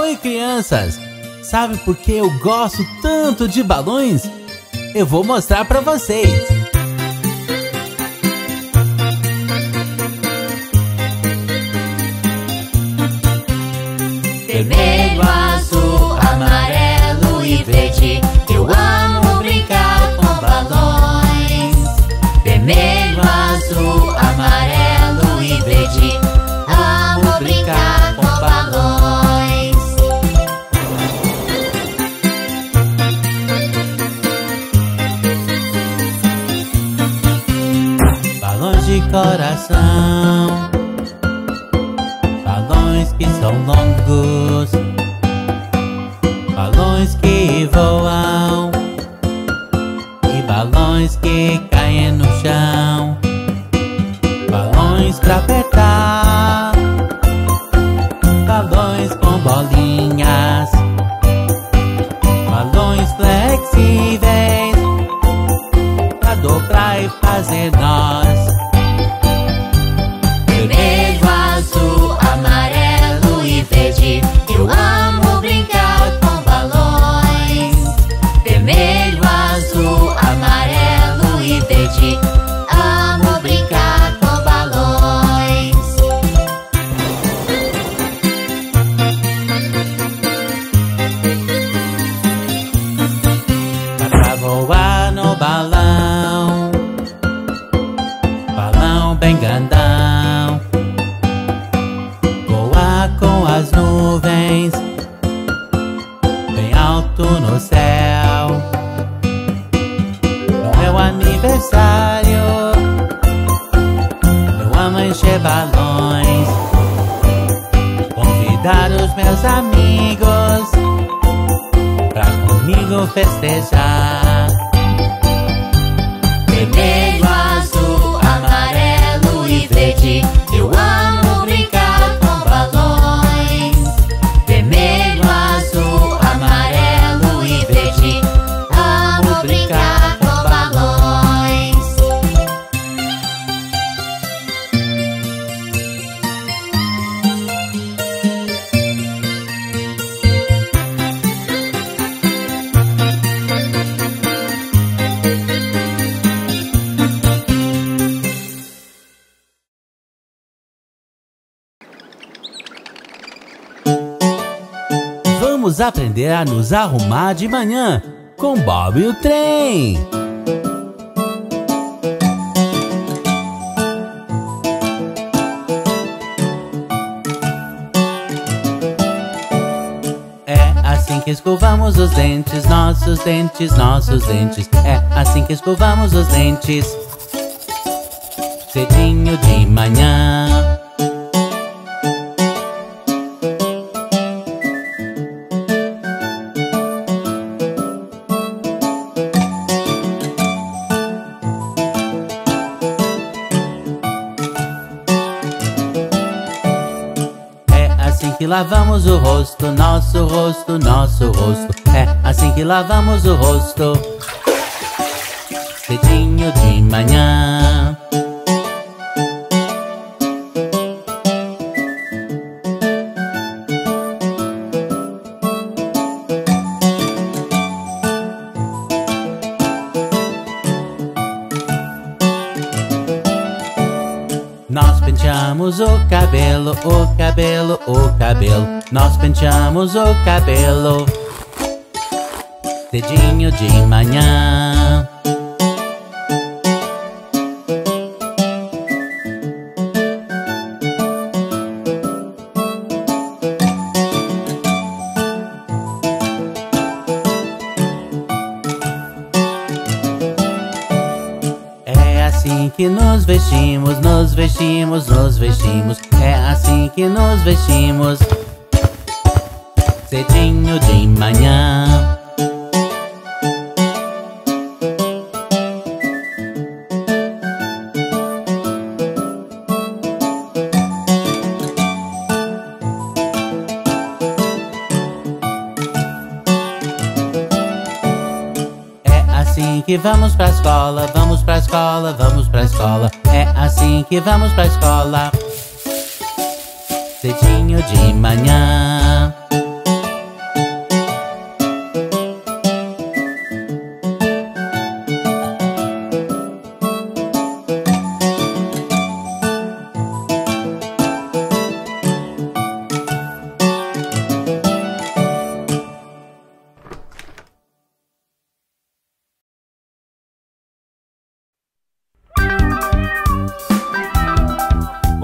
Oi, crianças! Sabe por que eu gosto tanto de balões? Eu vou mostrar pra vocês! Vermelho, azul, amarelo e verde, eu amo brincar com balões. Vermelho, azul, amarelo e verde, amo brincar com balões. Balões de coração, balões que são longos, balões que voam e balões que caem no chão. Balões pra apertar, balões com bolinhas, balões flexíveis pra dobrar e fazer nós. Vermelho, azul, amarelo e verde, eu amo brincar com balões. Vermelho, azul, amarelo e verde, amo brincar com balões. Dá pra voar no balão, balão bem grandão, voar com as nuvens, bem alto no céu. No meu aniversário, eu amo encher balões, convidar os meus amigos pra comigo festejar. Vermelho, azul, amarelo e verde, eu amo brincar com balões. Vermelho, azul, amarelo e verde, amo brincar com balões. Vamos aprender a nos arrumar de manhã com Bob e o trem. É assim que escovamos os dentes, nossos dentes, nossos dentes. É assim que escovamos os dentes, cedinho de manhã. Que lavamos o rosto, nosso rosto, nosso rosto. É assim que lavamos o rosto, cedinho de manhã. Nós penteamos o cabelo, o cabelo, o cabelo. Nós penteamos o cabelo, cedinho de manhã. Que nos vestimos, nos vestimos, nos vestimos. É assim que nos vestimos, cedinho de manhã. assim que vamos pra escola, vamos pra escola, vamos pra escola. É assim que vamos pra escola, cedinho de manhã.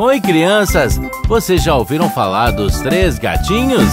Oi, crianças! Vocês já ouviram falar dos 3 gatinhos?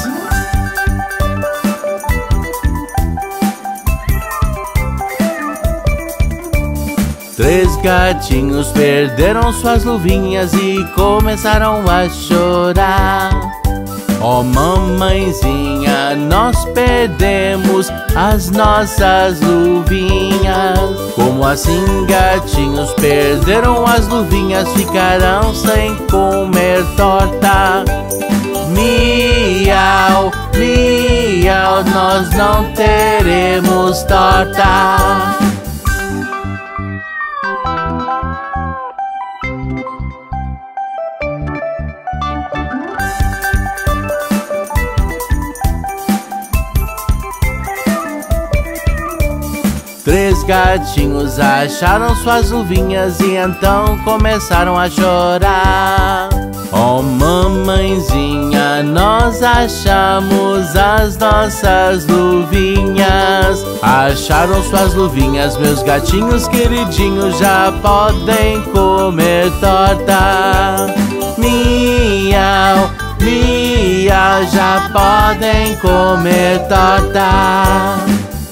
Três gatinhos perderam suas luvinhas e começaram a chorar. Oh, mamãezinha, nós perdemos as nossas luvinhas. Como assim, gatinhos perderam as luvinhas? Ficarão sem comer torta. Miau, miau, nós não teremos torta. Três gatinhos acharam suas luvinhas e então começaram a chorar. Oh, mamãezinha, nós achamos as nossas luvinhas. Acharam suas luvinhas, meus gatinhos queridinhos, já podem comer torta. Miau, miau, já podem comer torta.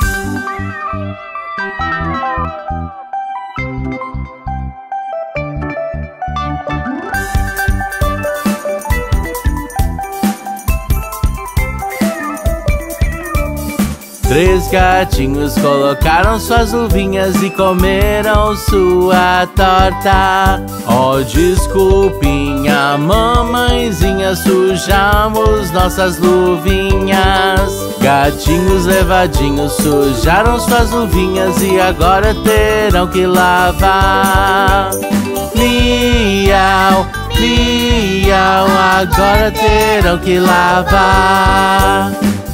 Três gatinhos colocaram suas luvinhas e comeram sua torta. Oh, desculpinha, mamãezinha, sujamos nossas luvinhas. Gatinhos levadinhos sujaram suas luvinhas e agora terão que lavar. Miau, miau, agora terão que lavar.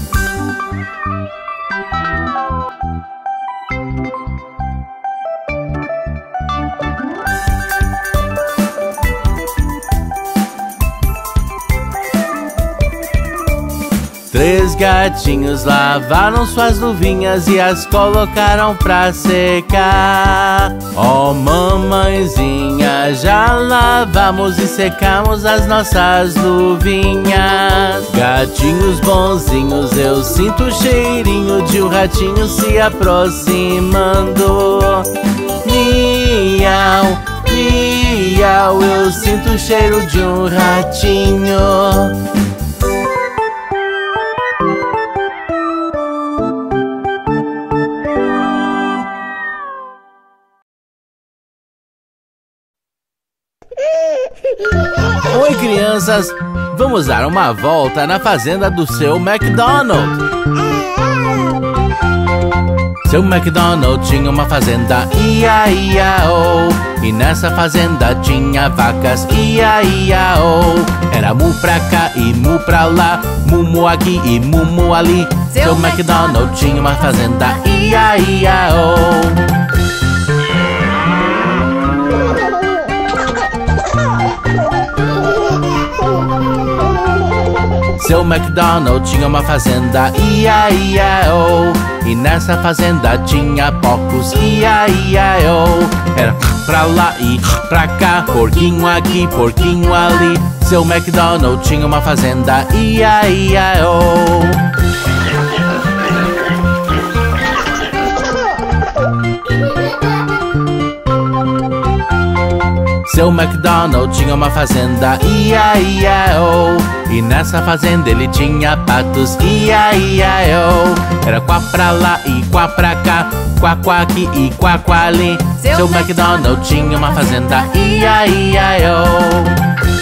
Três gatinhos lavaram suas luvinhas e as colocaram pra secar. Oh, mamãezinha, já lavamos e secamos as nossas luvinhas. Gatinhos bonzinhos, eu sinto o cheirinho de um ratinho se aproximando. Miau, miau, eu sinto o cheiro de um ratinho. Oi, crianças! Vamos dar uma volta na fazenda do seu McDonald. Seu McDonald tinha uma fazenda, ia-ia-oh. E nessa fazenda tinha vacas, ia-ia-oh. Era mu pra cá e mu pra lá, mumu aqui e mumu ali. Seu McDonald tinha uma fazenda, ia-ia-oh. Seu McDonald tinha uma fazenda, ia-ia-oh. E nessa fazenda tinha porcos, ia-ia-oh. Era pra lá e pra cá, porquinho aqui, porquinho ali. Seu McDonald tinha uma fazenda, ia-ia-oh. Seu McDonald tinha uma fazenda, ia-ia-oh. E nessa fazenda ele tinha patos, ia-ia-oh. Era quá pra lá e quá pra cá, quá quá aqui e quá quá ali. Seu McDonald tinha uma fazenda, ia-ia-oh.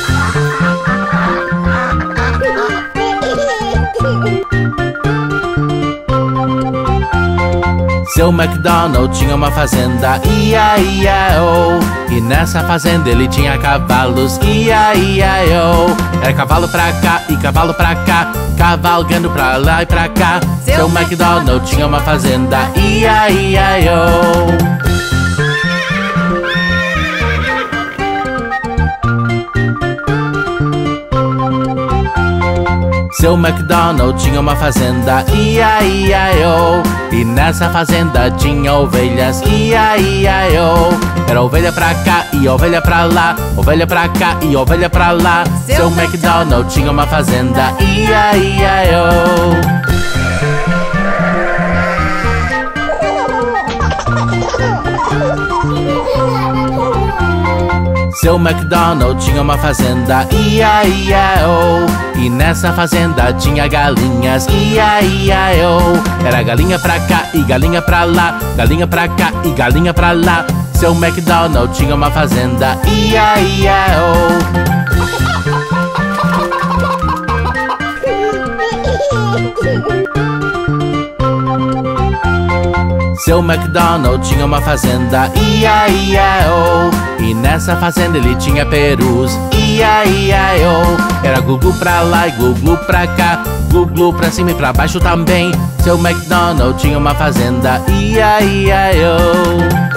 Seu McDonald tinha uma fazenda, ia-ia-oh. E nessa fazenda ele tinha cavalos, ia-ia-oh. Era cavalo pra cá e cavalo pra cá, cavalgando pra lá e pra cá. Seu McDonald tinha uma fazenda, ia-ia-oh. Seu MacDonald tinha uma fazenda, ia-ia-o. E nessa fazenda tinha ovelhas, ia-ia-o. Era ovelha pra cá e ovelha pra lá, ovelha pra cá e ovelha pra lá. Seu MacDonald tinha uma fazenda, ia-ia-o. Seu MacDonald tinha uma fazenda, ia-ia-o. E nessa fazenda tinha galinhas, ia-ia-o. Era galinha pra cá e galinha pra lá, galinha pra cá e galinha pra lá. Seu MacDonald tinha uma fazenda, ia-ia-o. Seu MacDonald tinha uma fazenda, ia-ia-o. E nessa fazenda ele tinha perus, ia-ia-o. Era glu-glu pra lá e glu-glu pra cá, glu-glu pra cima e pra baixo também. Seu MacDonald tinha uma fazenda, ia-ia-o.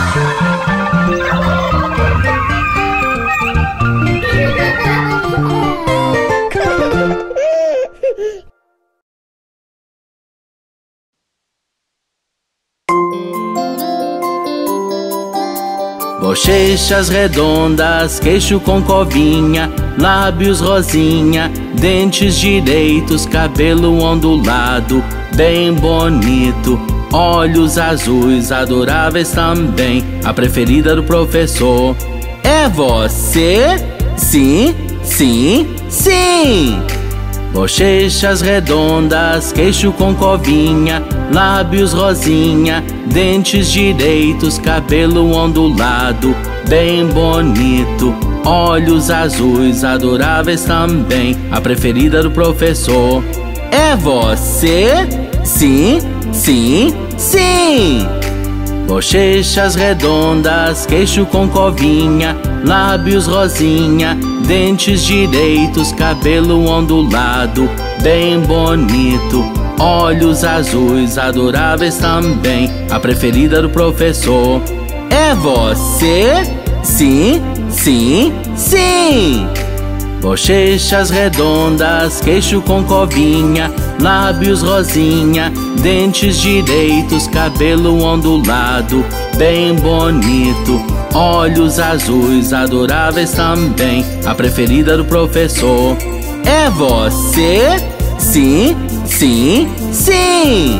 Bochechas redondas, queixo com covinha, lábios rosinha, dentes direitos, cabelo ondulado, bem bonito, olhos azuis, adoráveis também, a preferida do professor. É você? Sim, sim, sim! Bochechas redondas, queixo com covinha, lábios rosinha, dentes direitos, cabelo ondulado, bem bonito, olhos azuis, adoráveis também, a preferida do professor. É você? Sim, sim, sim! Bochechas redondas, queixo com covinha, lábios rosinha, dentes direitos, cabelo ondulado, bem bonito, olhos azuis, adoráveis também, a preferida do professor. É você? Sim, sim, sim! Bochechas redondas, queixo com covinha, lábios rosinha, dentes direitos, cabelo ondulado, bem bonito, olhos azuis, adoráveis também, a preferida do professor. É você? Sim, sim, sim!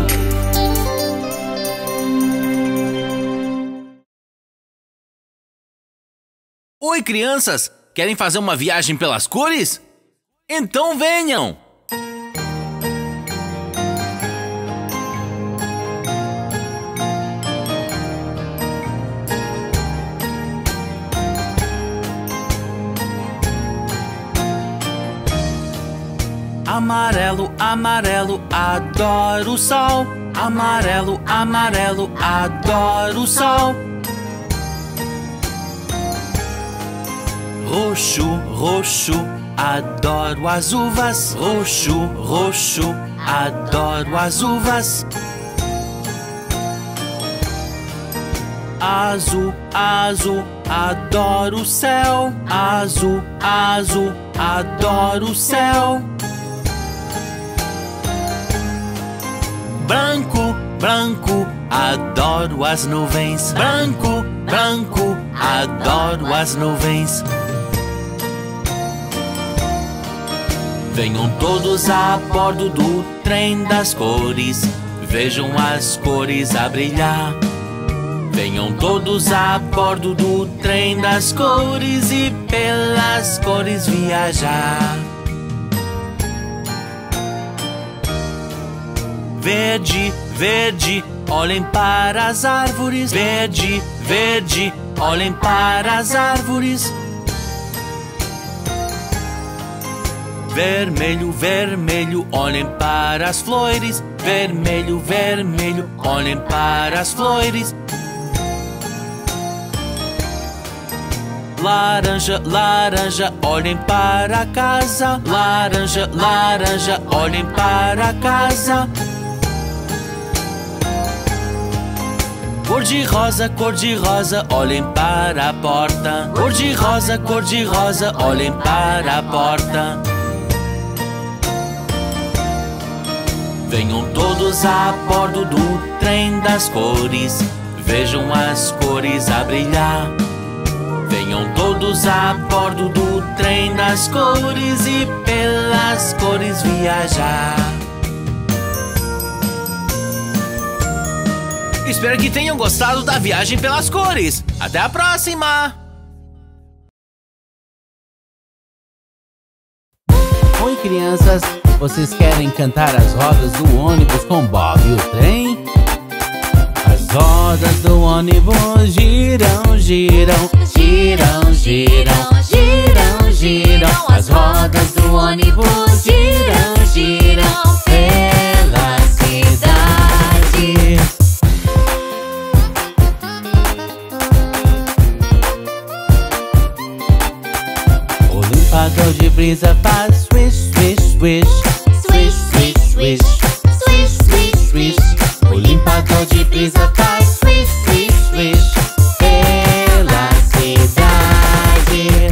Oi, crianças! Querem fazer uma viagem pelas cores? Então venham! Amarelo, amarelo, adoro o sol. Amarelo, amarelo, adoro o sol. Roxo, roxo, adoro as uvas. Roxo, roxo, adoro as uvas. Azul, azul, adoro o céu. Azul, azul, adoro o céu. Branco, branco, adoro as nuvens. Branco, branco, adoro as nuvens. Venham todos a bordo do trem das cores, vejam as cores a brilhar. Venham todos a bordo do trem das cores e pelas cores viajar. Verde, verde, olhem para as árvores. Verde, verde, olhem para as árvores. Vermelho, vermelho, olhem para as flores. Vermelho, vermelho, olhem para as flores. Laranja, laranja, olhem para a casa. Laranja, laranja, olhem para a casa. Cor-de-rosa, olhem para a porta. Cor-de-rosa, olhem para a porta. Venham todos a bordo do trem das cores, vejam as cores a brilhar. Venham todos a bordo do trem das cores e pelas cores viajar. Espero que tenham gostado da viagem pelas cores. Até a próxima! Oi, crianças! Vocês querem cantar as rodas do ônibus com Bob e o trem? As rodas do ônibus giram, giram, giram, giram, giram, giram. As rodas do ônibus giram, giram pela cidade. O limpador de brisa faz swish, swish, swish, swish, swish, swish, swish, swish, swish. O limpador de brisa faz swish, swish, swish pela cidade.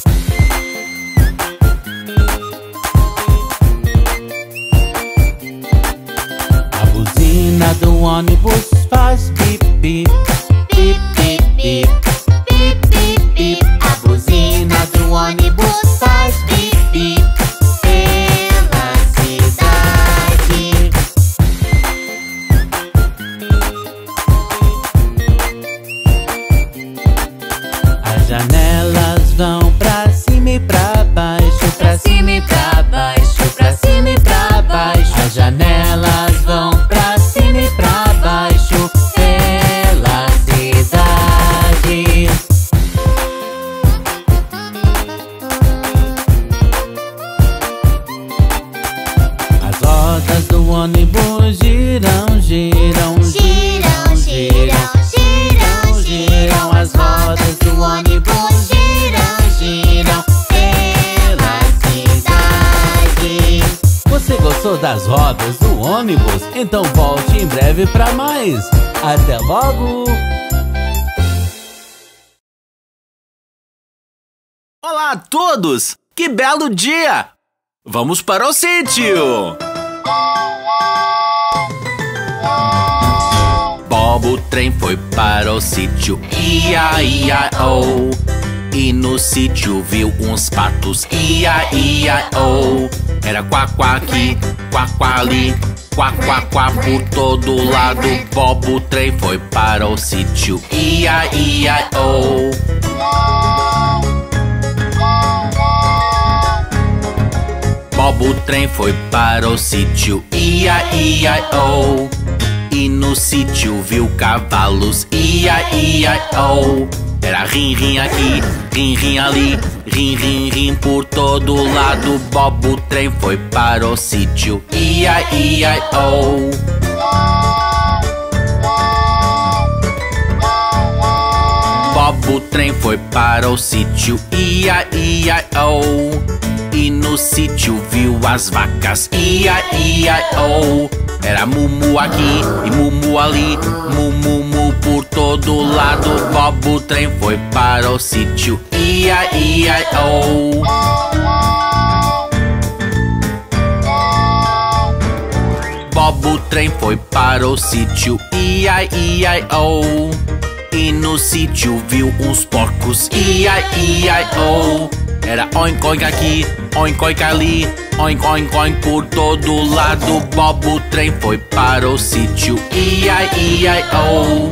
A buzina do ônibus faz bip, bip, bip, bip, bip, bip, bip, bip. A buzina do ônibus faz bip, bip pela cidade. As janelas vão pra cima e pra baixo, pra cima e pra baixo, pra cima e pra baixo. As janelas vão pra cima e pra baixo pela cidade. As rodas do ônibus giram, giram, giram, giram, giram, giram. As rodas do ônibus giram, giram pela cidade. Você gostou das rodas do ônibus? Então volte em breve para mais. Até logo! Olá a todos! Que belo dia! Vamos para o sítio! Bob o trem foi para o sítio, ia-ia-oh. E no sítio viu uns patos, ia-ia-oh. Era quá-quá aqui, quá-quá ali, quá-quá-quá por todo lado. Bob o trem foi para o sítio, ia-ia-oh. Bob o trem foi para o sítio, ia-ia-oh. E no sítio viu cavalos, ia-ia-oh. Era rim-rim aqui, rim-rim ali, rim-rim-rim por todo lado. Bob o trem foi para o sítio, ia-ia-oh. Bob o trem foi para o sítio, ia-ia-oh. E no sítio viu as vacas, ia-ia-oh. Era mumu aqui e mumu ali, mumu por todo lado. Bob o trem foi para o sítio, ia-ia-oh. Bob o trem foi para o sítio, ia-ia-oh. E no sítio viu uns porcos, ia-ia-oh. Era oink oink aqui, oink oink ali, oink oink oink por todo lado. Bob o trem foi para o sítio, ia-ia-oh.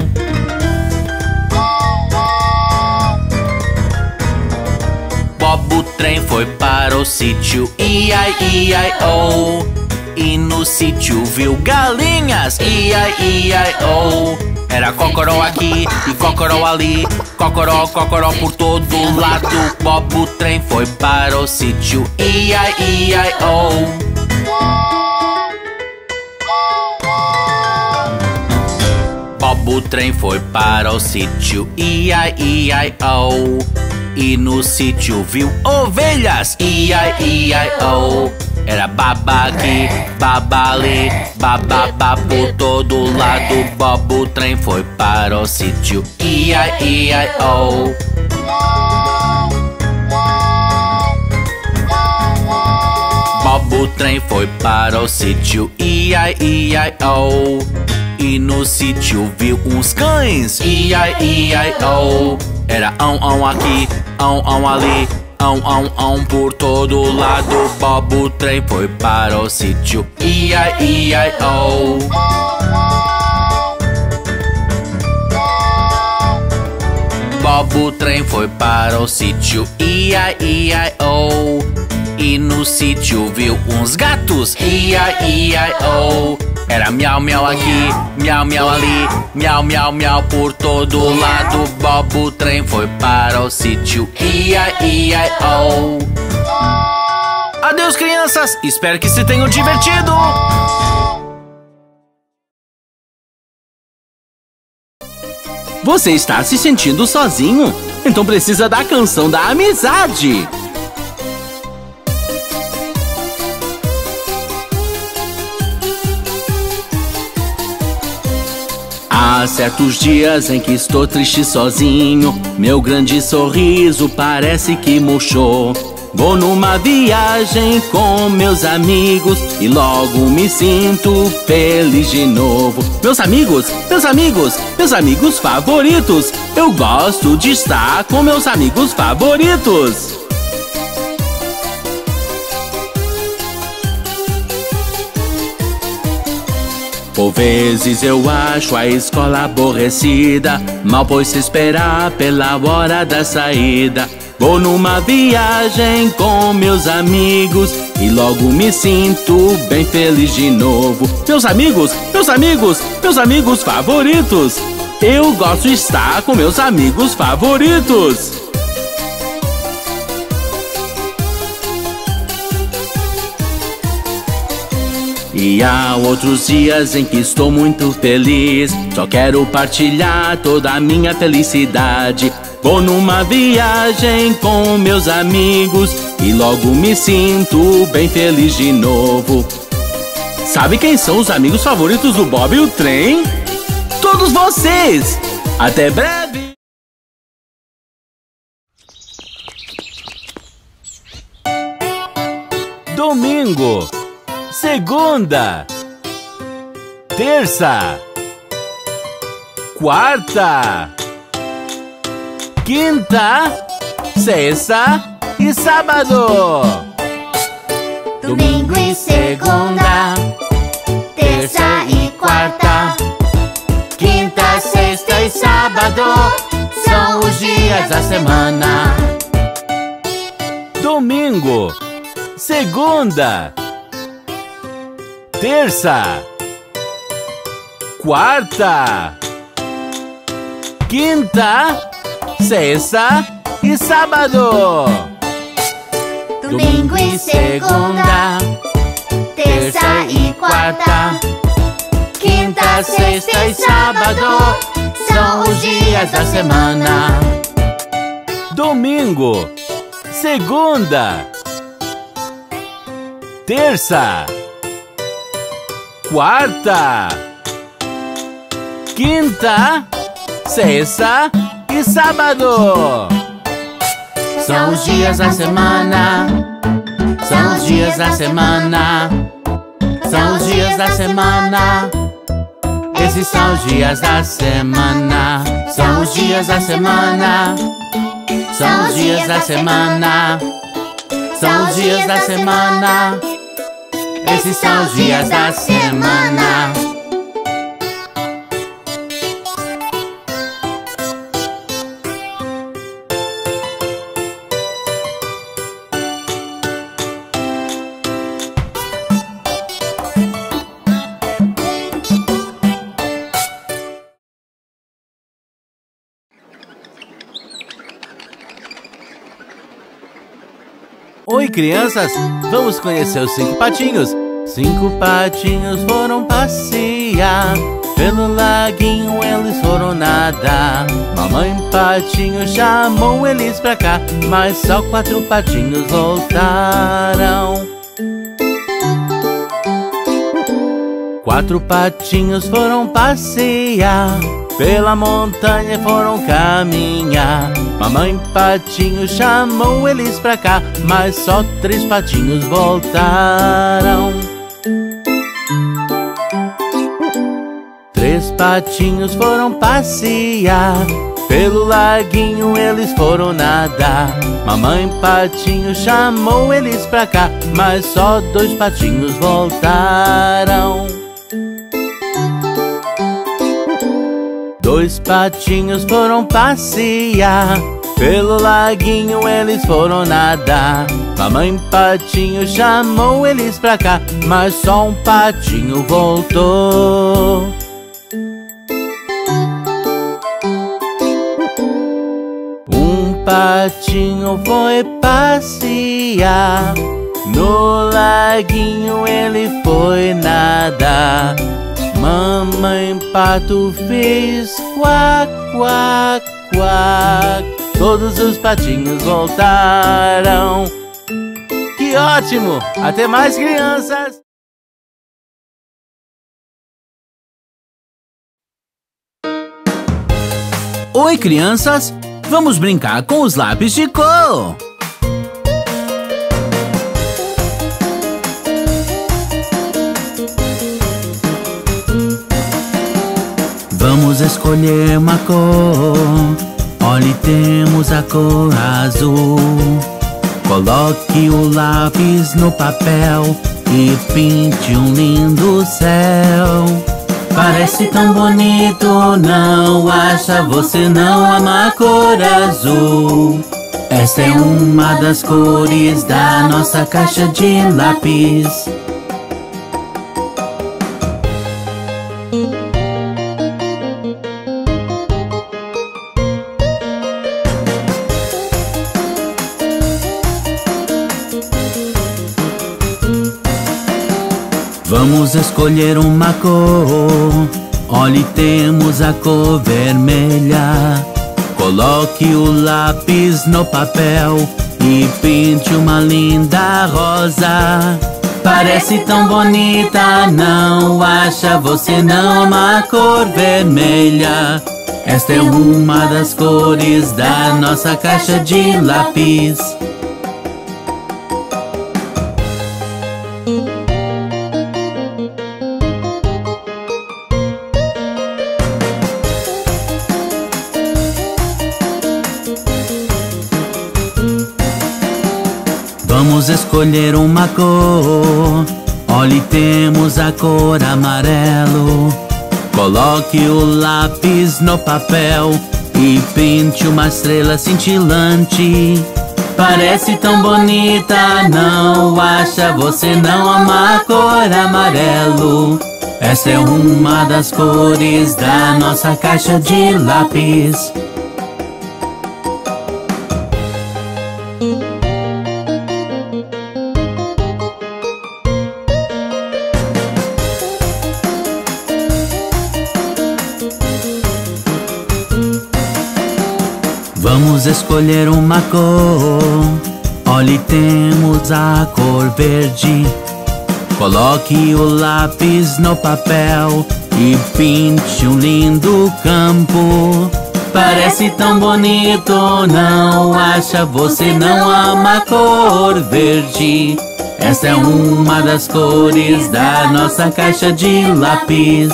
Bob o trem foi para o sítio, ia-ia-oh. E no sítio viu galinhas, ia-ia-oh. Era cocoró aqui e cocoró ali, cocoró, cocoró por todo lado. Bob o trem foi para o sítio, ia-ia-oh. Bob o trem foi para o sítio, ia-ia-oh. E no sítio viu ovelhas, ia-ia-oh. Era baba aqui, baba ali, bababá por todo lado. Bob o trem foi para o sítio, ia-ia-oh. Bob o o trem foi para o sítio, I-I-E-I-O. E no sítio viu uns cães, I-I-E-I-O. Era ão aqui, ão ali, ão por todo lado. Bob o trem foi para o sítio, I-I-E-I-O. Bob o trem foi para o sítio, I-I-E-I-O. E no sítio viu uns gatos, I-I-E-I-O. Era miau, miau aqui, miau, miau ali, miau, miau, miau por todo lado. Bob o trem foi para o sítio, I-I-E-I-O. Adeus, crianças! Espero que se tenham divertido! Você está se sentindo sozinho? Então precisa da canção da amizade! Há certos dias em que estou triste sozinho. Meu grande sorriso parece que murchou. Vou numa viagem com meus amigos e logo me sinto feliz de novo. Meus amigos, meus amigos, meus amigos favoritos. Eu gosto de estar com meus amigos favoritos. Por vezes eu acho a escola aborrecida, mal posso esperar pela hora da saída. Vou numa viagem com meus amigos e logo me sinto bem feliz de novo. Meus amigos, meus amigos, meus amigos favoritos. Eu gosto de estar com meus amigos favoritos. E há outros dias em que estou muito feliz. Só quero partilhar toda a minha felicidade. Vou numa viagem com meus amigos e logo me sinto bem feliz de novo. Sabe quem são os amigos favoritos do Bob e o trem? Todos vocês! Até breve! Domingo, segunda, terça, quarta, quinta, sexta e sábado. Domingo e segunda, terça e quarta, quinta, sexta e sábado são os dias da semana. Domingo, segunda, terça, quarta, quinta, sexta e sábado. Domingo e segunda, terça e quarta, quinta, sexta e sábado são os dias da semana. Domingo, segunda, terça, quarta, quinta, sexta e sábado. São os dias da semana. São os dias da semana. São os dias da semana. Esses são os dias da semana. São os dias da semana. São os dias da semana. São os dias da semana. Esses são os dias da semana. Oi, crianças! Vamos conhecer os 5 patinhos. 5 patinhos foram passear. Pelo laguinho eles foram nadar. Mamãe patinho chamou eles pra cá, mas só 4 patinhos voltaram. 4 patinhos foram passear. pela montanha foram caminhar. Mamãe Patinho chamou eles pra cá, mas só 3 patinhos voltaram. 3 patinhos foram passear, pelo laguinho eles foram nadar. Mamãe Patinho chamou eles pra cá, mas só 2 patinhos voltaram. 2 patinhos foram passear, pelo laguinho eles foram nadar. Mamãe Patinho chamou eles pra cá, mas só 1 patinho voltou. Patinho foi passear, no laguinho ele foi nadar. Mamãe Pato fez quack, quack, quack. Todos os patinhos voltaram. Que ótimo! Até mais, crianças! Oi, crianças! Vamos brincar com os lápis de cor! Vamos escolher uma cor. Olhe, temos a cor azul. Coloque o lápis no papel e pinte um lindo céu. Parece tão bonito, não acha? Você não ama a cor azul? Esta é uma das cores da nossa caixa de lápis. Vamos escolher uma cor. Olhe, temos a cor vermelha. Coloque o lápis no papel e pinte uma linda rosa. Parece tão bonita, não acha? Você não ama a cor vermelha? Esta é uma das cores da nossa caixa de lápis. Vamos escolher uma cor. Olhe, temos a cor amarelo. Coloque o lápis no papel e pinte uma estrela cintilante. Parece tão bonita, não acha? Você não ama a cor amarelo? Essa é uma das cores da nossa caixa de lápis. Vamos escolher uma cor. Olhe, temos a cor verde. Coloque o lápis no papel e pinte um lindo campo. Parece tão bonito, não acha? Você não ama a cor verde? Essa é uma das cores da nossa caixa de lápis.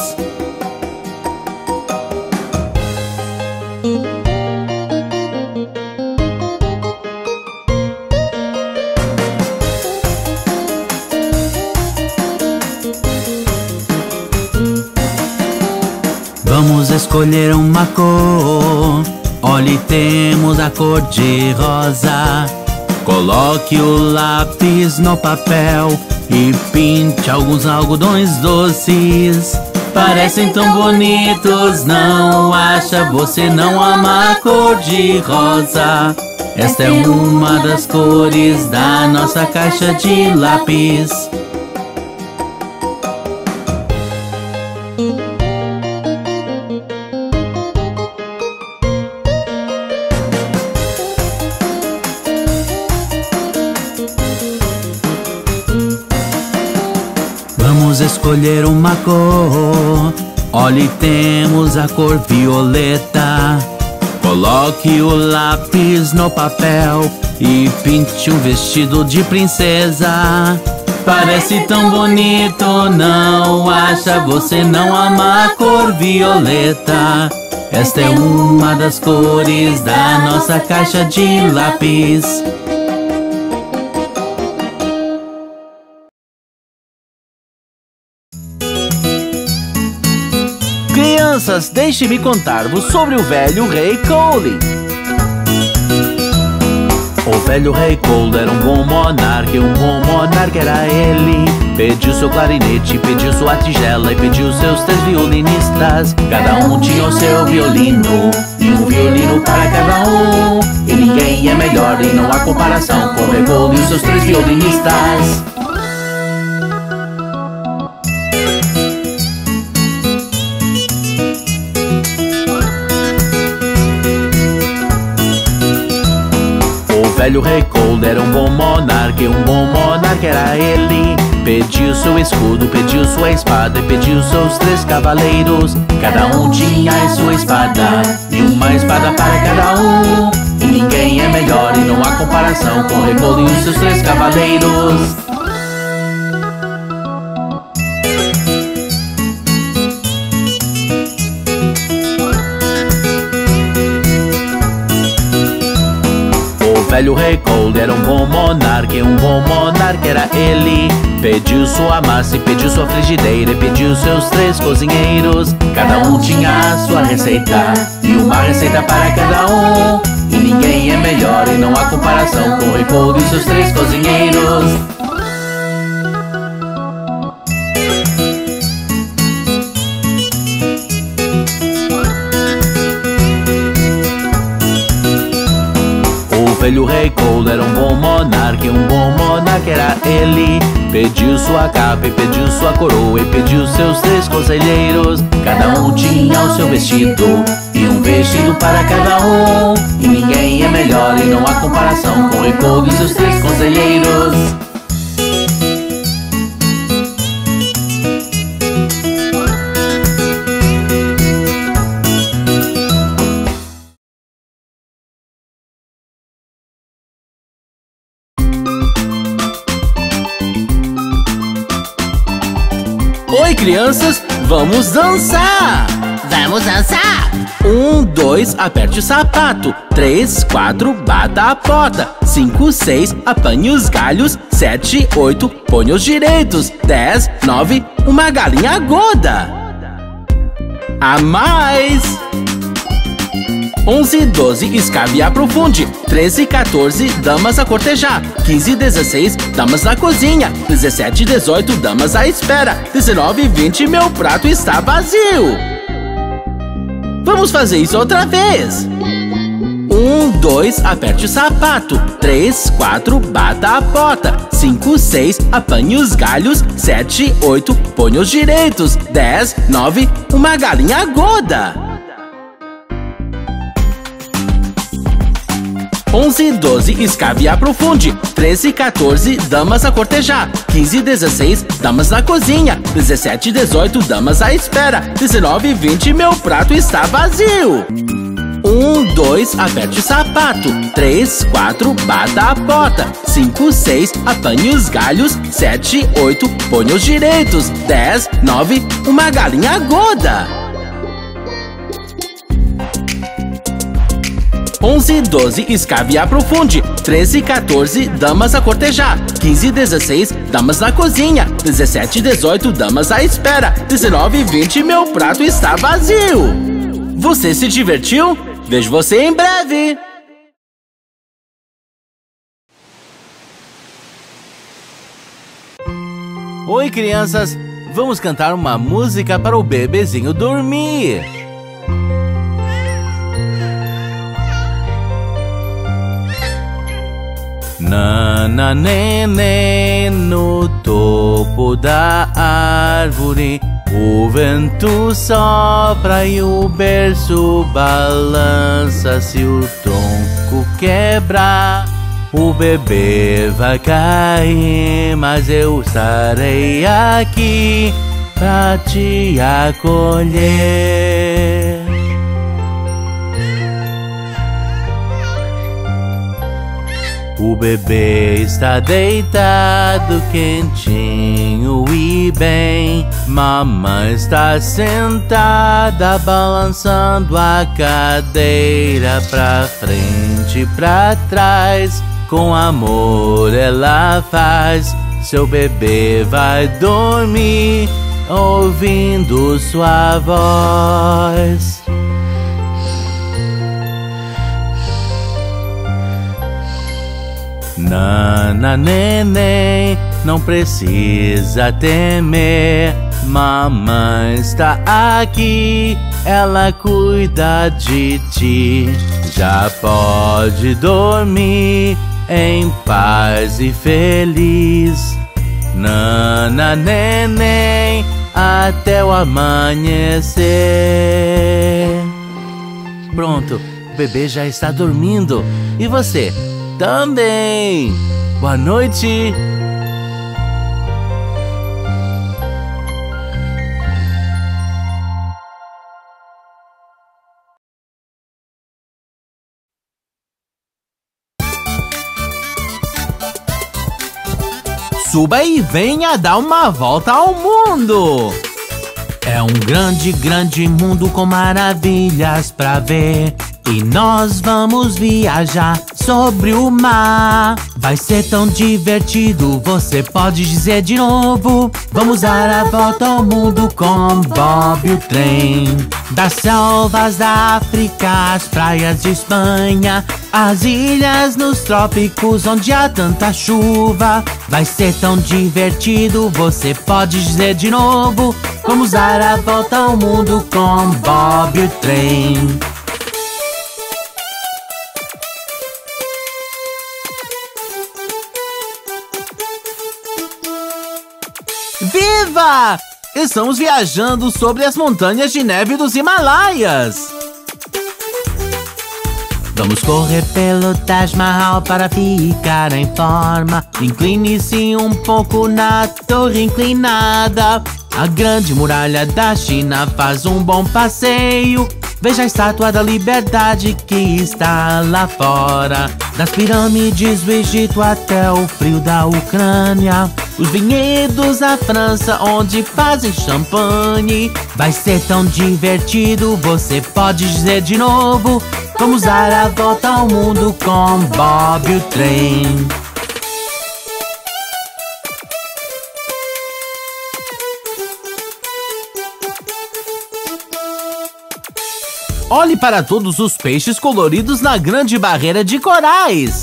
Vamos escolher uma cor. Olhe, temos a cor de rosa. Coloque o lápis no papel e pinte alguns algodões doces. Parecem tão bonitos, não acha? Você não ama a cor de rosa? Esta é uma das cores da nossa caixa de lápis. Vamos escolher uma cor. Olhe, temos a cor violeta. Coloque o lápis no papel e pinte um vestido de princesa. Parece tão bonito, não acha? Você não ama a cor violeta? Esta é uma das cores da nossa caixa de lápis. Crianças, deixe-me contar-vos sobre o velho rei Cole. O velho rei Cole era um bom monarca, e um bom monarca era ele. Pediu seu clarinete, pediu sua tigela e pediu seus 3 violinistas. Cada um tinha o seu violino, e um violino para cada um. E ninguém é melhor e não há comparação com o rei Cole e os seus 3 violinistas. O velho rei Cole era um bom monarca, e um bom monarca era ele. Pediu seu escudo, pediu sua espada e pediu seus 3 cavaleiros. Cada um tinha a sua espada, e uma espada para cada um. E ninguém é melhor e não há comparação com o rei Cole e os seus 3 cavaleiros. O velho rei Cole era um bom monarca, e um bom monarca era ele. Pediu sua massa e pediu sua frigideira e pediu seus 3 cozinheiros. Cada um tinha a sua receita, e uma receita para cada um. E ninguém é melhor e não há comparação com o rei Cole e seus 3 cozinheiros. O velho rei Cole era um bom monarca, e um bom monarca era ele. Pediu sua capa e pediu sua coroa e pediu seus 3 conselheiros. Cada um tinha o seu vestido, e um vestido para cada um. E ninguém é melhor e não há comparação com o rei Cole e seus 3 conselheiros. Oi, crianças, vamos dançar! Vamos dançar! 1, 2, aperte o sapato. 3, 4, bata a porta. 5, 6, apanhe os galhos. 7, 8, põe os direitos. 10, 9, uma galinha gorda. A mais! 11, 12, escave e aprofunde. 13, 14, damas a cortejar. 15, 16, damas na cozinha. 17, 18, damas à espera. 19, 20, meu prato está vazio. Vamos fazer isso outra vez. 1, 2, aperte o sapato. 3, 4, bata a porta. 5, 6, apanhe os galhos. 7, 8, põe os direitos. 10, 9, uma galinha gorda. 11, 12, escave e aprofunde. 13, 14, damas a cortejar. 15, 16, damas na cozinha. 17, 18, damas à espera. 19, 20, meu prato está vazio. 1, 2, aperte o sapato. 3, 4, bata a porta. 5, 6, apanhe os galhos. 7, 8, põe os direitos. 10, 9, uma galinha gorda. 11, 12, escave e aprofunde. 13, 14, damas a cortejar. 15, 16, damas na cozinha. 17, 18, damas à espera. 19, 20, meu prato está vazio. Você se divertiu? Vejo você em breve! Oi, crianças! Vamos cantar uma música para o bebezinho dormir. Nana nenê, no topo da árvore, o vento sopra e o berço balança. Se o tronco quebrar, o bebê vai cair, mas eu estarei aqui pra te acolher. O bebê está deitado, quentinho e bem. Mamãe está sentada, balançando a cadeira pra frente e pra trás. Com amor ela faz, seu bebê vai dormir, ouvindo sua voz. Nana, neném, não precisa temer. Mamãe está aqui, ela cuida de ti. Já pode dormir em paz e feliz. Nana, neném, até o amanhecer. Pronto, o bebê já está dormindo. E você? Também! Boa noite! Suba e venha dar uma volta ao mundo! É um grande, grande mundo com maravilhas pra ver. E nós vamos viajar sobre o mar. Vai ser tão divertido, você pode dizer de novo. Vamos dar a volta ao mundo com Bob o trem. Das selvas da África, às praias de Espanha, as ilhas nos trópicos onde há tanta chuva. Vai ser tão divertido, você pode dizer de novo. Vamos dar a volta ao mundo com Bob o trem. Viva! Estamos viajando sobre as montanhas de neve dos Himalaias. Vamos correr pelo Taj Mahal para ficar em forma. Incline-se um pouco na torre inclinada. A grande muralha da China faz um bom passeio. Veja a estátua da liberdade que está lá fora. Das pirâmides do Egito até o frio da Ucrânia. Os vinhedos da França onde fazem champanhe. Vai ser tão divertido, você pode dizer de novo. Vamos dar a volta ao mundo com Bob o trem. Olhe para todos os peixes coloridos na grande barreira de corais.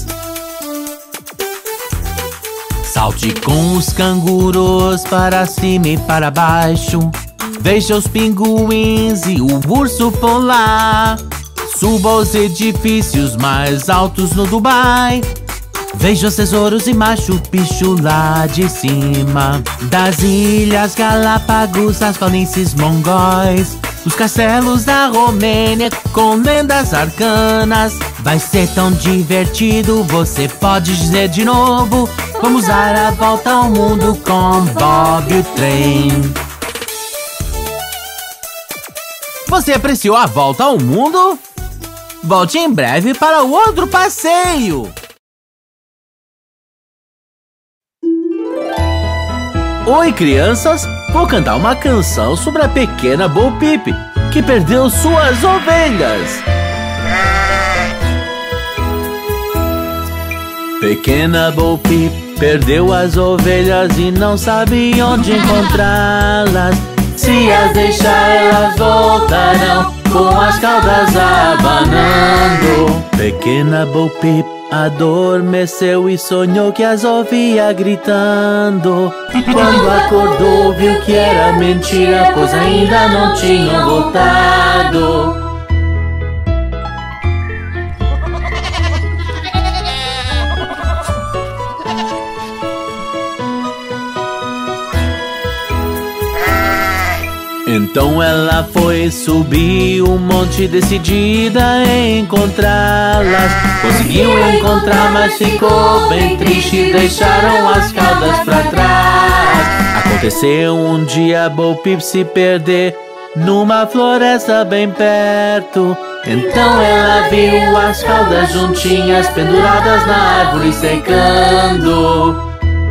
Salte com os cangurus para cima e para baixo. Veja os pinguins e o urso polar. Suba aos edifícios mais altos no Dubai. Veja os tesouros e Machu Picchu lá de cima. Das ilhas Galápagos, as planícies mongóis. Os castelos da Romênia com lendas arcanas. Vai ser tão divertido, você pode dizer de novo. Vamos dar a volta ao mundo com Bob o trem. Você apreciou a volta ao mundo? Volte em breve para o outro passeio! Oi, crianças! Vou cantar uma canção sobre a pequena Bo Peep, que perdeu suas ovelhas. Pequena Bo Peep perdeu as ovelhas e não sabe onde encontrá-las. Se as deixar, elas voltarão com as caudas abanando. Pequena Bo Peep adormeceu e sonhou que as ouvia gritando. Quando acordou, viu que era mentira, pois ainda não tinham voltado. Então ela foi subir um monte decidida em encontrá-las. Conseguiu encontrar, mas ficou bem triste. Deixaram as caudas pra trás. Aconteceu um dia Bo Peep se perder numa floresta bem perto. Então ela viu as caudas juntinhas penduradas na árvore secando.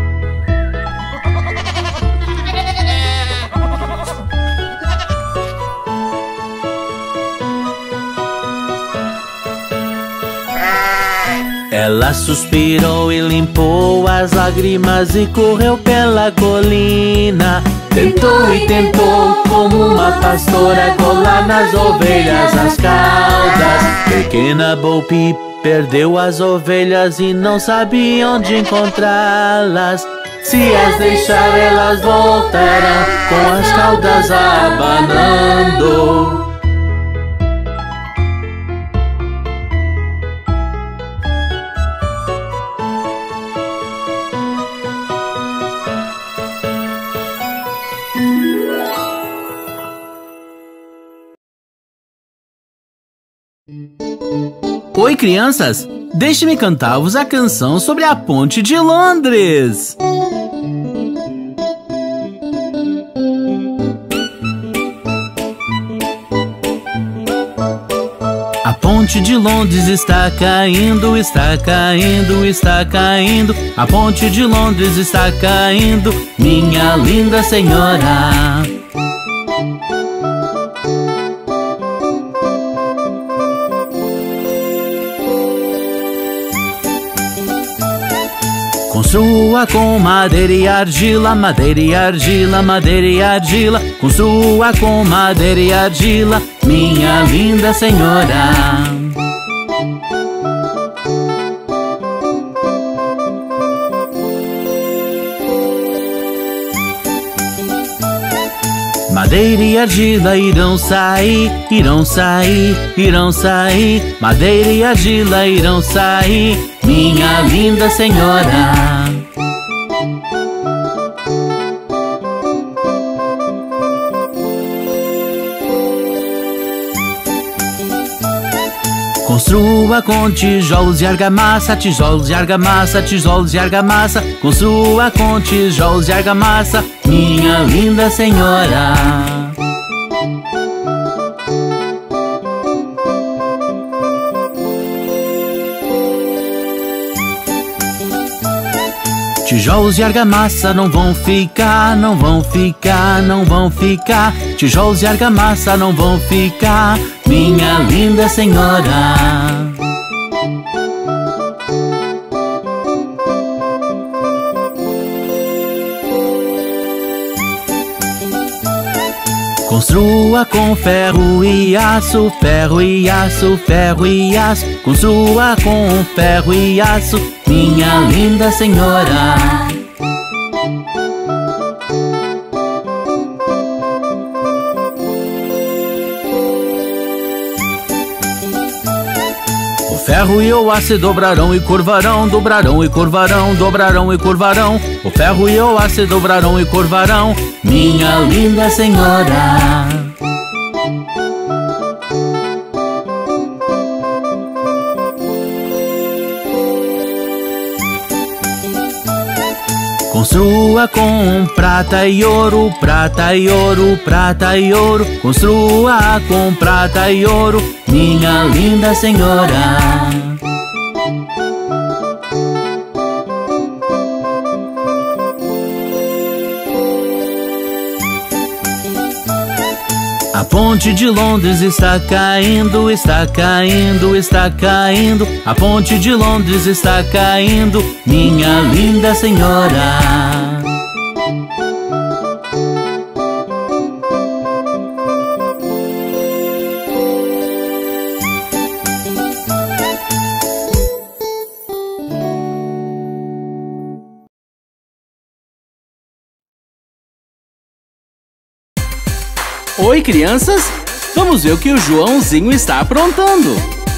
Ela suspirou e limpou as lágrimas e correu pela colina. Tentou e tentou, como uma pastora, colar nas ovelhas as caudas. Pequena Bo Peep perdeu as ovelhas e não sabia onde encontrá-las. Se as deixar, elas voltarão com as caudas abanando. Oi, crianças! Deixe-me cantar-vos a canção sobre a Ponte de Londres. A Ponte de Londres está caindo, está caindo, está caindo. A Ponte de Londres está caindo, minha linda senhora. Construa com madeira e argila, madeira e argila, madeira e argila. Construa com madeira e argila, minha linda senhora. Madeira e argila irão sair, irão sair, irão sair. Madeira e argila irão sair, minha linda senhora. Construa com tijolos e argamassa, tijolos e argamassa, tijolos e argamassa. Construa com tijolos e argamassa, minha linda senhora. Tijolos e argamassa não vão ficar, não vão ficar, não vão ficar. Tijolos e argamassa não vão ficar, minha linda senhora. Construa com ferro e aço, ferro e aço, ferro e aço. Construa com ferro e aço, minha linda senhora. O ferro e o aço se dobrarão e curvarão, dobrarão e curvarão, dobrarão e curvarão. O ferro e o aço se dobrarão e curvarão, minha linda senhora. Construa com prata e ouro, prata e ouro, prata e ouro. Construa com prata e ouro, minha linda senhora. A Ponte de Londres está caindo, está caindo, está caindo. A Ponte de Londres está caindo, minha linda senhora. Oi, crianças! Vamos ver o que o Joãozinho está aprontando.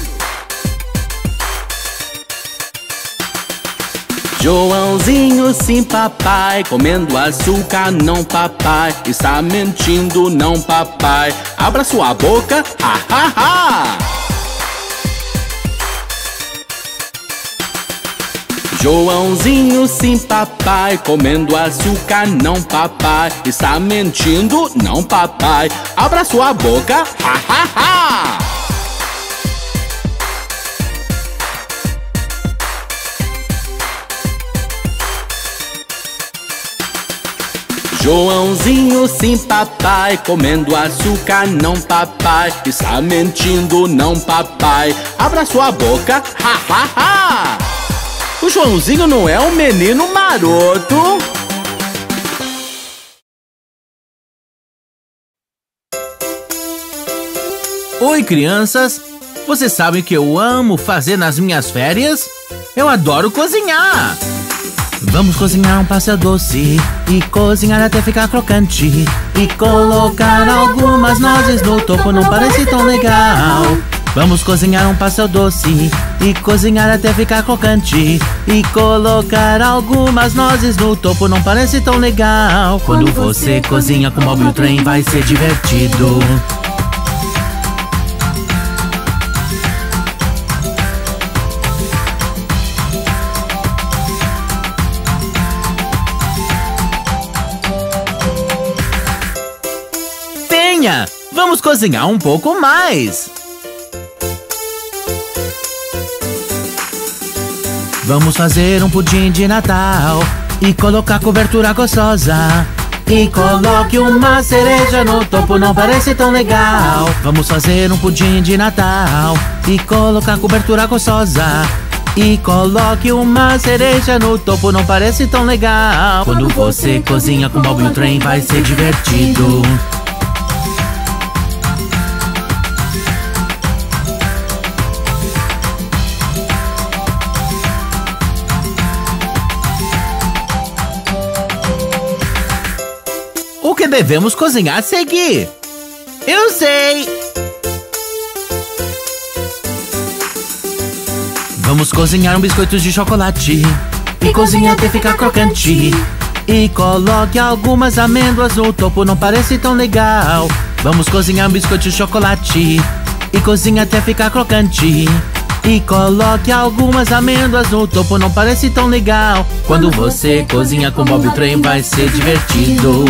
Joãozinho, sim, papai, comendo açúcar, não, papai. Está mentindo, não, papai. Abra sua boca, ha, ha, ha! Joãozinho, sim, papai, comendo açúcar, não, papai. Está mentindo, não, papai. Abra sua boca, ha, ha, ha! Joãozinho, sim, papai, comendo açúcar, não, papai. Está mentindo, não, papai. Abra sua boca, ha, ha, ha! O Joãozinho não é um menino maroto? Oi, crianças! Vocês sabem o que eu amo fazer nas minhas férias? Eu adoro cozinhar! Vamos cozinhar um pastel doce e cozinhar até ficar crocante e colocar algumas nozes no topo, não parece tão legal. Vamos cozinhar um pastel doce e cozinhar até ficar crocante e colocar algumas nozes no topo, não parece tão legal. Quando você cozinha com Bob o trem vai ser divertido. Venha, vamos cozinhar um pouco mais. Vamos fazer um pudim de Natal e colocar cobertura gostosa e coloque uma cereja no topo, não parece tão legal. Vamos fazer um pudim de Natal e colocar cobertura gostosa e coloque uma cereja no topo, não parece tão legal. Quando você cozinha com Bob o trem vai ser divertido. O que devemos cozinhar a seguir? Eu sei! Vamos cozinhar um biscoito de chocolate e cozinhar até ficar crocante e coloque algumas amêndoas no topo, não parece tão legal. Vamos cozinhar um biscoito de chocolate e cozinhar até ficar crocante e coloque algumas amêndoas no topo, não parece tão legal. Quando você cozinha com Bob o trem vai ser divertido.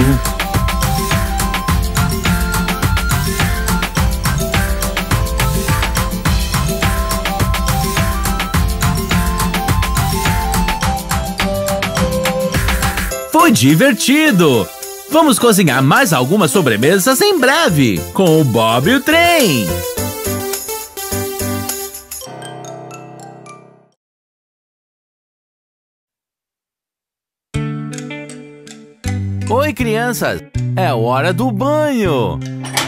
Foi divertido! Vamos cozinhar mais algumas sobremesas em breve, com o Bob o trem! Oi, crianças! É hora do banho!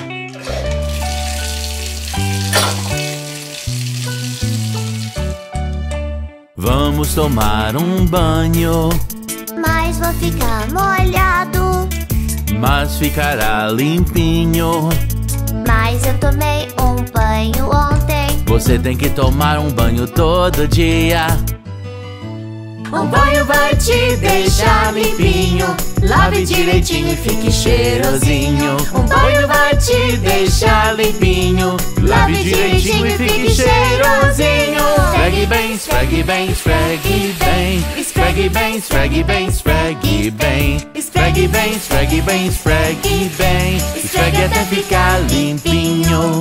Vamos tomar um banho. Mas vou ficar molhado. Mas ficará limpinho. Mas eu tomei um banho ontem. Você tem que tomar um banho todo dia. Um banho vai te deixar limpinho. Lave direitinho e fique cheirosinho. Um banho vai te deixar limpinho. Lave direitinho e fique cheirosinho. Esfregue bem, esfregue bem, esfregue bem. Esfregue bem, esfregue bem, esfregue bem. Esfregue bem, esfregue bem, esfregue bem. Esfregue até ficar limpinho.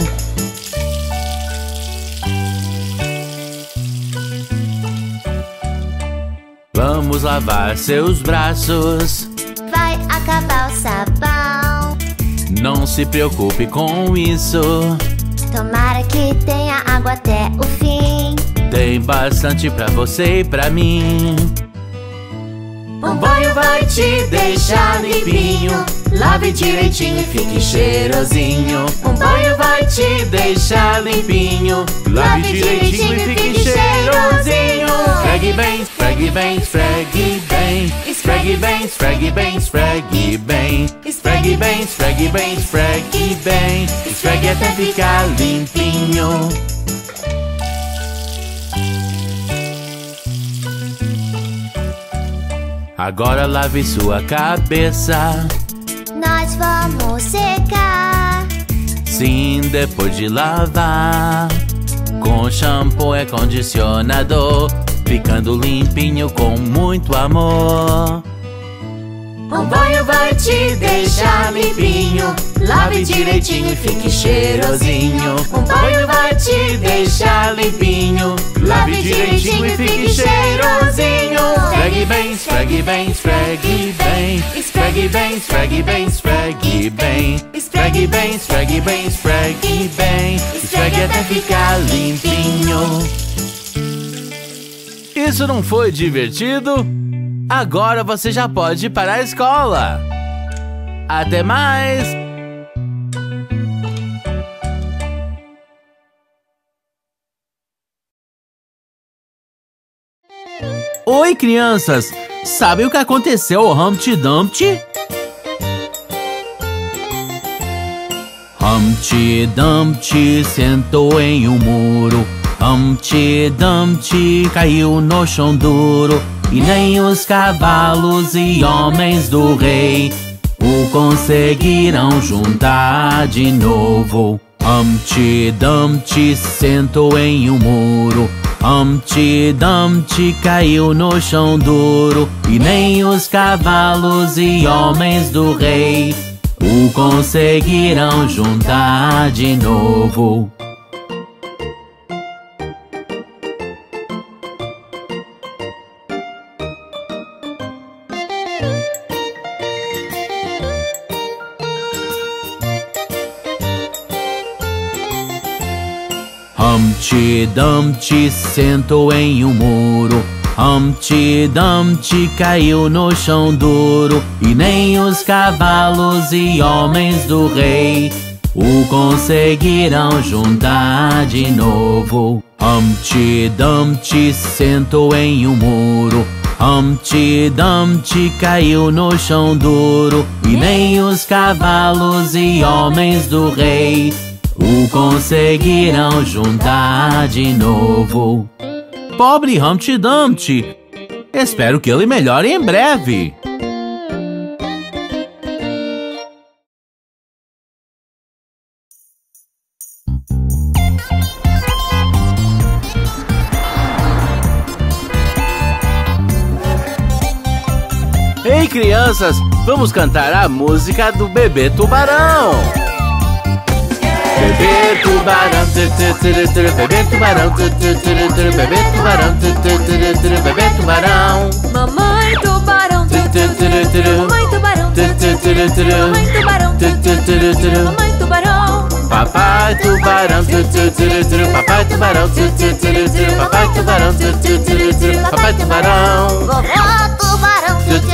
Vamos lavar seus braços. Vai acabar o sabão. Não se preocupe com isso. Tomara que tenha água até o fim. Tem bastante pra você e pra mim. Um banho vai te deixar limpinho. Lave direitinho e fique cheirosinho. Um banho vai te deixar limpinho. Lave direitinho e fique cheirosinho. Esfregue bem, esfregue bem, esfregue bem. Esfregue bem, esfregue bem, esfregue bem. Esfregue bem, esfregue bem, esfregue bem. Esfregue até ficar limpinho. Agora lave sua cabeça. Nós vamos secar. Sim, depois de lavar. Com shampoo e condicionador. ficando limpinho com muito amor. Um banho vai te deixar limpinho, lave direitinho e fique cheirosinho. Um banho vai te deixar limpinho, lave direitinho e fique cheirosinho. Esfregue bem, esfregue bem, esfregue bem. Esfregue bem, esfregue bem, esfregue bem. Esfregue bem, esfregue bem, esfregue bem. Esfregue até ficar limpinho. Isso não foi divertido? Agora você já pode ir para a escola. Até mais! Oi, crianças! Sabe o que aconteceu ao Humpty Dumpty? Humpty Dumpty sentou em um muro. Humpty Dumpty caiu no chão duro. E nem os cavalos e homens do rei o conseguiram juntar de novo. Humpty Dumpty sentou em um muro. Humpty Dumpty caiu no chão duro. E nem os cavalos e homens do rei o conseguiram juntar de novo. Humpty Dumpty sentou em um muro. Humpty Dumpty caiu no chão duro. E nem os cavalos e homens do rei o conseguiram juntar de novo. Humpty Dumpty sentou em um muro. Humpty Dumpty caiu no chão duro. E nem os cavalos e homens do rei o conseguiram juntar de novo. Pobre Humpty Dumpty! Espero que ele melhore em breve. Ei, crianças! Vamos cantar a música do Bebê Tubarão! Bebê tubarão, bebê tubarão, bebê tubarão, bebê tubarão. Mamãe tubarão, mamãe tubarão, mamãe tubarão, mamãe tubarão. Papai tubarão, papai tubarão, papai tubarão, papai tubarão. Vovó tubarão,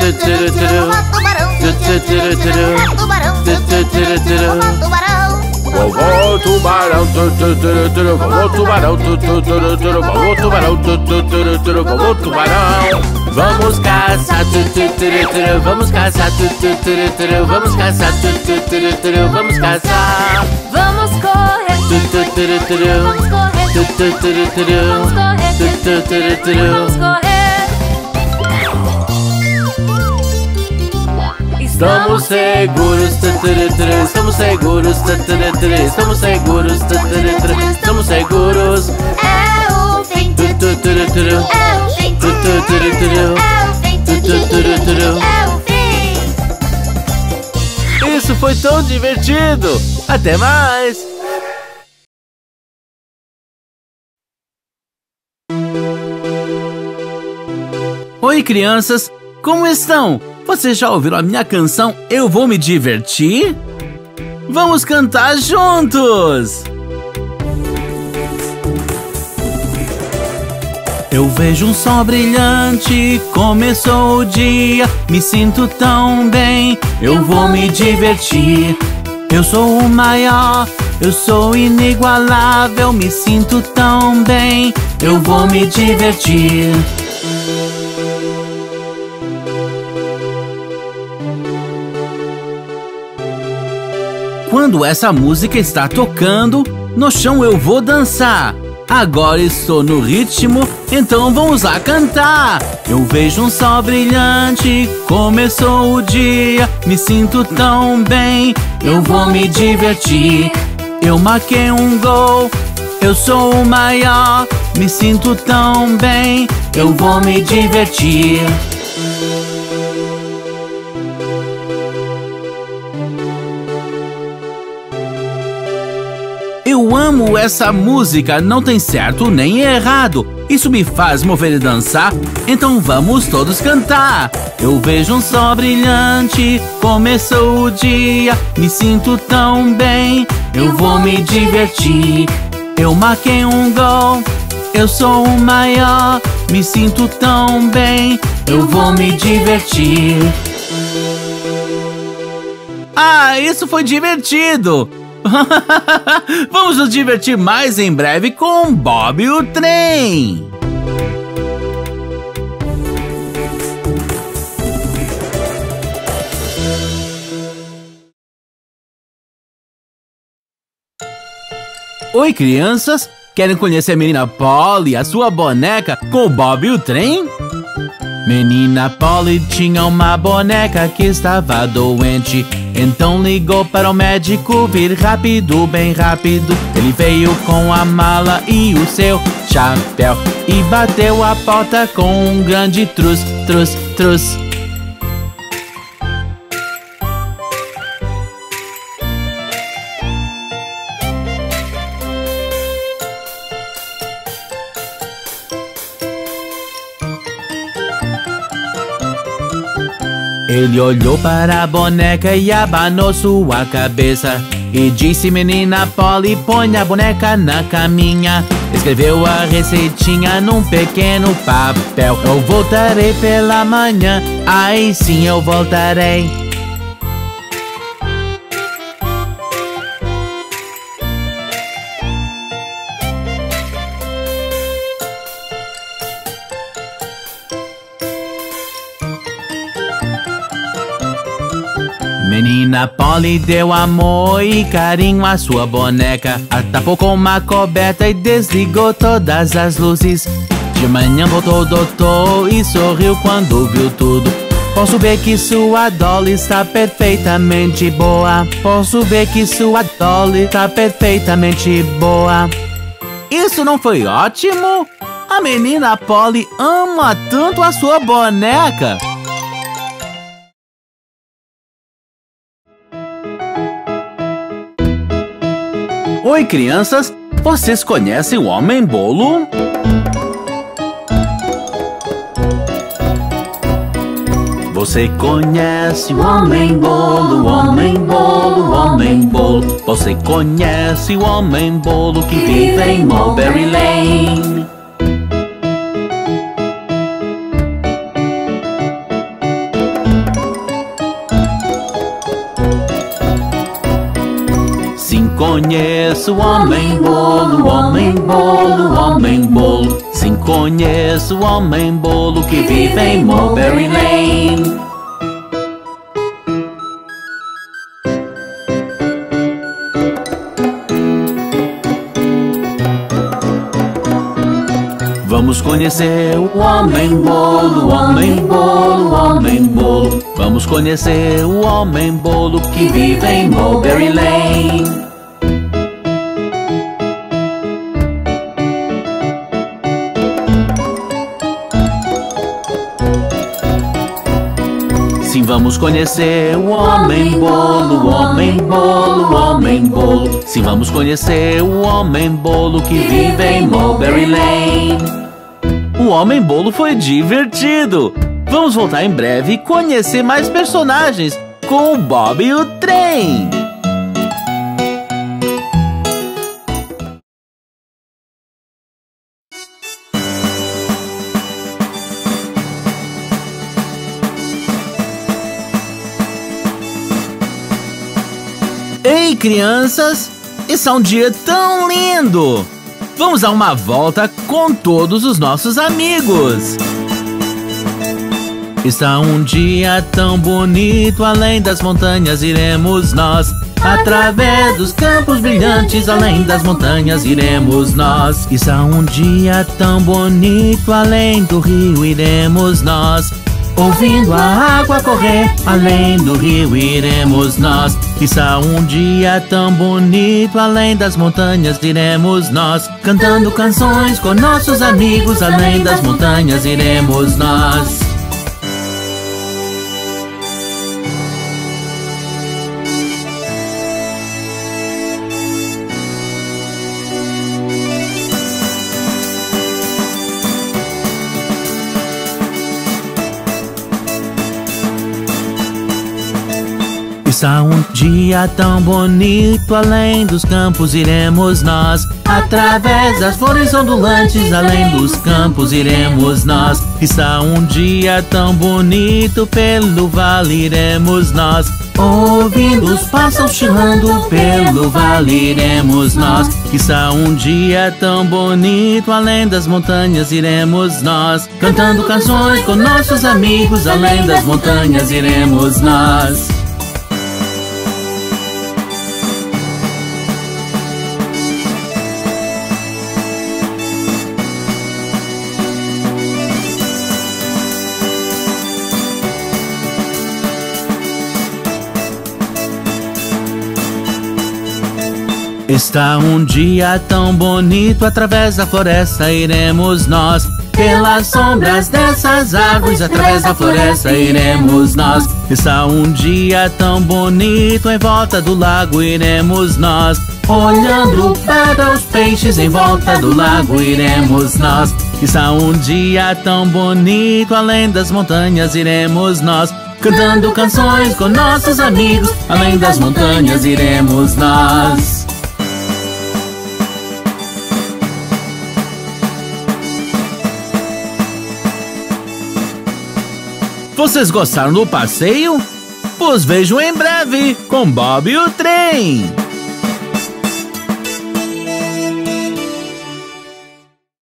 vovó tubarão. Vovô tubarão, vovô tubarão, vovô tubarão, vovô tubarão. Vamos caçar, vamos caçar, vamos caçar, vamos caçar. Vamos correr, vamos correr, vamos correr. Estamos seguros, estamos seguros, estamos seguros, estamos seguros. É o fim, é o fim, é o fim, é o fim. Isso foi tão divertido! Até mais! Oi, crianças! Como estão? Vocês já ouviram a minha canção Eu Vou Me Divertir? Vamos cantar juntos! Eu vejo um sol brilhante, começou o dia, me sinto tão bem, eu vou me divertir. Eu sou o maior, eu sou inigualável, me sinto tão bem, eu vou me divertir. Quando essa música está tocando, no chão eu vou dançar. Agora estou no ritmo, então vamos lá cantar. Eu vejo um sol brilhante, começou o dia, me sinto tão bem, eu vou me divertir. Eu marquei um gol, eu sou o maior, me sinto tão bem, eu vou me divertir. Eu amo essa música, não tem certo nem errado. Isso me faz mover e dançar, então vamos todos cantar. Eu vejo um sol brilhante, começou o dia, me sinto tão bem, eu vou me divertir. Eu marquei um gol, eu sou o maior, me sinto tão bem, eu vou me divertir. Ah, isso foi divertido! Vamos nos divertir mais em breve com Bob e o Trem! Oi, crianças! Querem conhecer a menina Polly, a sua boneca, com o Bob e o Trem? Menina Polly tinha uma boneca que estava doente. Então ligou para o médico vir rápido, bem rápido. Ele veio com a mala e o seu chapéu e bateu a porta com um grande trus, trus, trus. Ele olhou para a boneca e abanou sua cabeça e disse: menina Polly, põe a boneca na caminha. Escreveu a receitinha num pequeno papel. Eu voltarei pela manhã, aí sim eu voltarei. Menina Polly deu amor e carinho à sua boneca, a tapou com uma coberta e desligou todas as luzes. De manhã voltou o doutor e sorriu quando viu tudo. Posso ver que sua Dolly está perfeitamente boa. Posso ver que sua Dolly está perfeitamente boa. Isso não foi ótimo? A menina Polly ama tanto a sua boneca. Oi, crianças! Vocês conhecem o Homem-Bolo? Você conhece o Homem-Bolo, o Homem-Bolo, o Homem-Bolo? Você conhece o Homem-Bolo que vive em Mulberry Lane? Sim, conheço o Homem-Bolo, o Homem-Bolo, o Homem-Bolo. Sim, conheço o Homem-Bolo que vive em Mulberry Lane. Vamos conhecer o Homem-Bolo, o Homem-Bolo, o Homem-Bolo. Vamos conhecer o Homem-Bolo que vive em Mulberry Lane. Sim, vamos conhecer o Homem-Bolo, o Homem-Bolo, o Homem-Bolo. Sim, vamos conhecer o Homem-Bolo que vive em Mulberry Lane. O Homem-Bolo foi divertido! Vamos voltar em breve e conhecer mais personagens com o Bob e o Trem! Ei, crianças! Esse é um dia tão lindo! Vamos dar uma volta com todos os nossos amigos! Está um dia tão bonito, além das montanhas iremos nós. Através dos campos brilhantes, além das montanhas iremos nós. Está um dia tão bonito, além do rio iremos nós. Ouvindo a água correr, além do rio iremos nós. Quizá um dia tão bonito, além das montanhas iremos nós. Cantando canções com nossos amigos, além das montanhas iremos nós. Quizá um dia tão bonito, além dos campos iremos nós. Através das flores ondulantes, além dos campos iremos nós. Quizá um dia tão bonito, pelo vale iremos nós. Ouvindo os pássaros chilando, pelo vale iremos nós. Quizá um dia tão bonito, além das montanhas iremos nós. Cantando canções com nossos amigos, além das montanhas iremos nós. Está um dia tão bonito, através da floresta iremos nós. Pelas sombras dessas árvores, através da floresta iremos nós. Está um dia tão bonito, em volta do lago iremos nós. Olhando para os peixes, em volta do lago iremos nós. Está um dia tão bonito, além das montanhas iremos nós. Cantando canções com nossos amigos, além das montanhas iremos nós. Vocês gostaram do passeio? Pois vejam em breve com Bob e o Trem!